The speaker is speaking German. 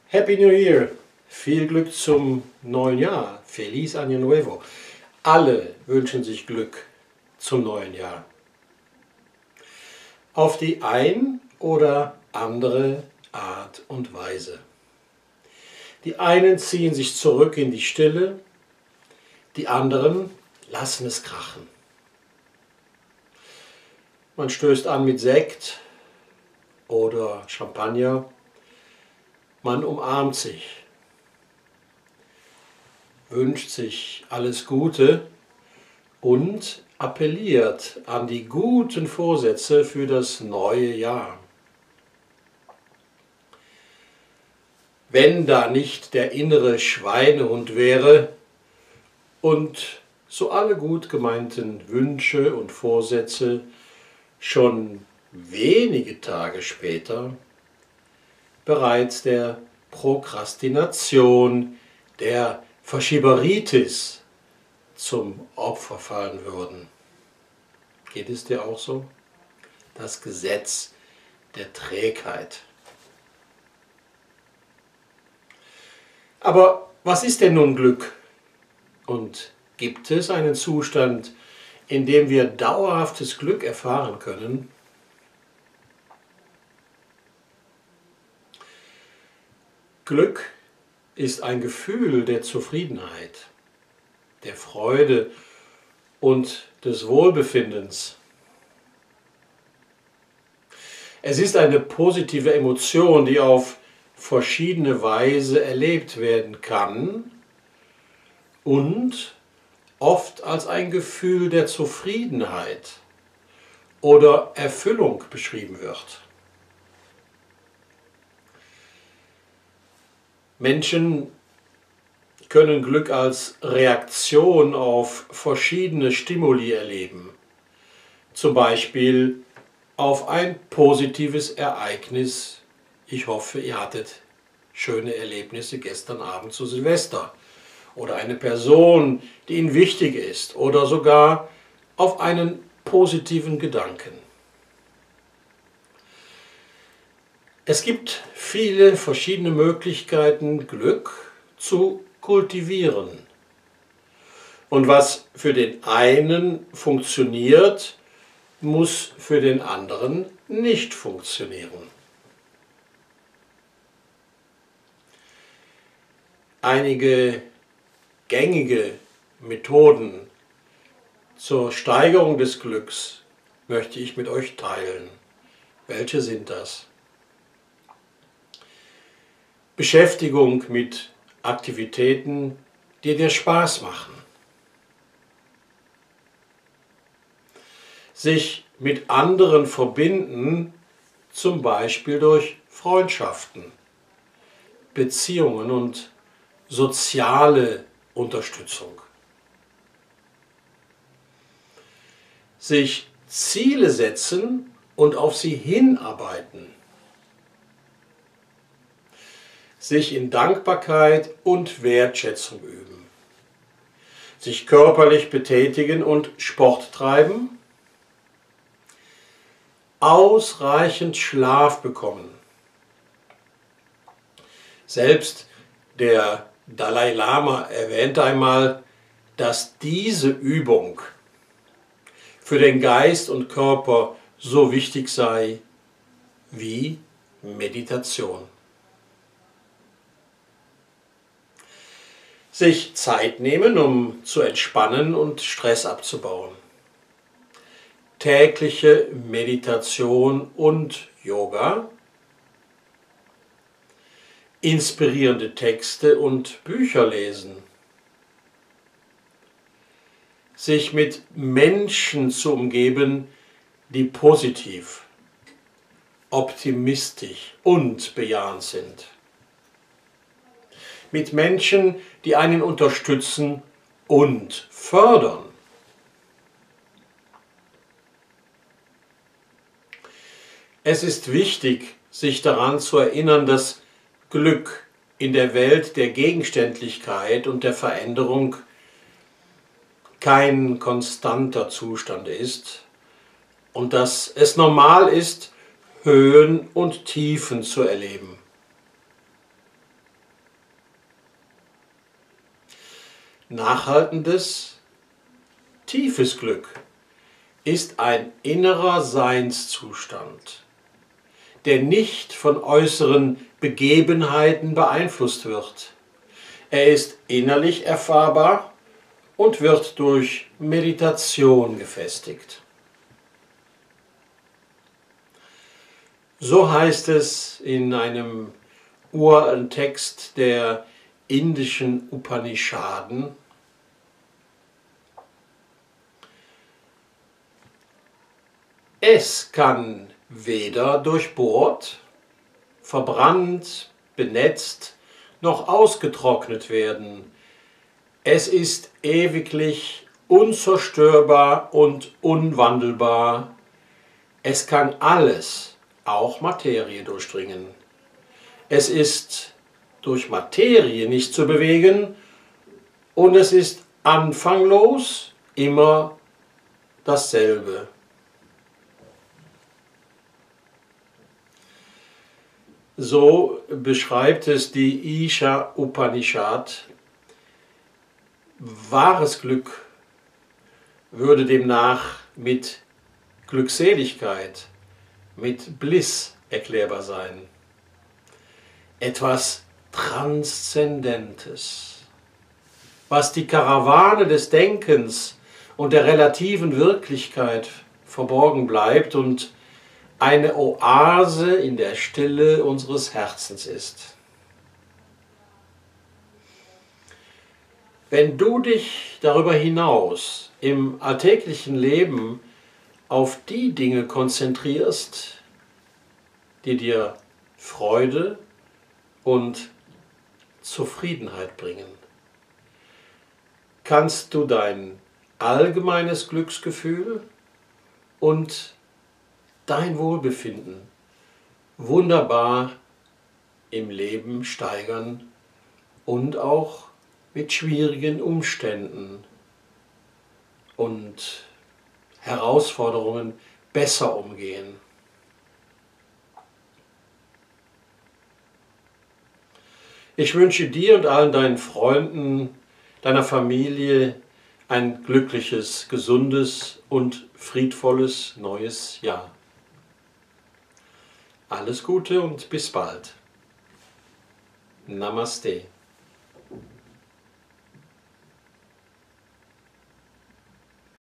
Happy New Year! Viel Glück zum neuen Jahr. Feliz Año Nuevo. Alle wünschen sich Glück zum neuen Jahr. Auf die ein oder andere Art und Weise. Die einen ziehen sich zurück in die Stille, die anderen lassen es krachen. Man stößt an mit Sekt oder Champagner. Man umarmt sich, wünscht sich alles Gute und appelliert an die guten Vorsätze für das neue Jahr. Wenn da nicht der innere Schweinehund wäre und so alle gut gemeinten Wünsche und Vorsätze schon wenige Tage später bereits der Prokrastination, der Verschieberitis zum Opfer fallen würden. Geht es dir auch so? Das Gesetz der Trägheit. Aber was ist denn nun Glück? Und gibt es einen Zustand, in dem wir dauerhaftes Glück erfahren können? Glück ist ein Gefühl der Zufriedenheit, der Freude und des Wohlbefindens. Es ist eine positive Emotion, die auf verschiedene Weise erlebt werden kann und oft als ein Gefühl der Zufriedenheit oder Erfüllung beschrieben wird. Menschen können Glück als Reaktion auf verschiedene Stimuli erleben. Zum Beispiel auf ein positives Ereignis. Ich hoffe, ihr hattet schöne Erlebnisse gestern Abend zu Silvester. Oder eine Person, die Ihnen wichtig ist. Oder sogar auf einen positiven Gedanken. Es gibt viele verschiedene Möglichkeiten, Glück zu kultivieren. Und was für den einen funktioniert, muss für den anderen nicht funktionieren. Einige gängige Methoden zur Steigerung des Glücks möchte ich mit euch teilen. Welche sind das? Beschäftigung mit Aktivitäten, die dir Spaß machen. Sich mit anderen verbinden, zum Beispiel durch Freundschaften, Beziehungen und soziale Unterstützung. Sich Ziele setzen und auf sie hinarbeiten. Sich in Dankbarkeit und Wertschätzung üben, sich körperlich betätigen und Sport treiben, ausreichend Schlaf bekommen. Selbst der Dalai Lama erwähnte einmal, dass diese Übung für den Geist und Körper so wichtig sei wie Meditation. Sich Zeit nehmen, um zu entspannen und Stress abzubauen. Tägliche Meditation und Yoga. Inspirierende Texte und Bücher lesen. Sich mit Menschen zu umgeben, die positiv, optimistisch und bejahend sind. Mit Menschen, die einen unterstützen und fördern. Es ist wichtig, sich daran zu erinnern, dass Glück in der Welt der Gegenständlichkeit und der Veränderung kein konstanter Zustand ist und dass es normal ist, Höhen und Tiefen zu erleben. Nachhaltendes, tiefes Glück ist ein innerer Seinszustand, der nicht von äußeren Begebenheiten beeinflusst wird. Er ist innerlich erfahrbar und wird durch Meditation gefestigt. So heißt es in einem Urtext der indischen Upanishaden: Es kann weder durchbohrt, verbrannt, benetzt, noch ausgetrocknet werden. Es ist ewiglich, unzerstörbar und unwandelbar. Es kann alles, auch Materie, durchdringen. Es ist durch Materie nicht zu bewegen und es ist anfanglos immer dasselbe. So beschreibt es die Isha Upanishad. Wahres Glück würde demnach mit Glückseligkeit, mit Bliss erklärbar sein. Etwas Transzendentes, was die Karawane des Denkens und der relativen Wirklichkeit verborgen bleibt und eine Oase in der Stille unseres Herzens ist. Wenn du dich darüber hinaus im alltäglichen Leben auf die Dinge konzentrierst, die dir Freude und Zufriedenheit bringen, kannst du dein allgemeines Glücksgefühl und dein Wohlbefinden wunderbar im Leben steigern und auch mit schwierigen Umständen und Herausforderungen besser umgehen. Ich wünsche dir und allen deinen Freunden, deiner Familie ein glückliches, gesundes und friedvolles neues Jahr. Alles Gute und bis bald. Namaste.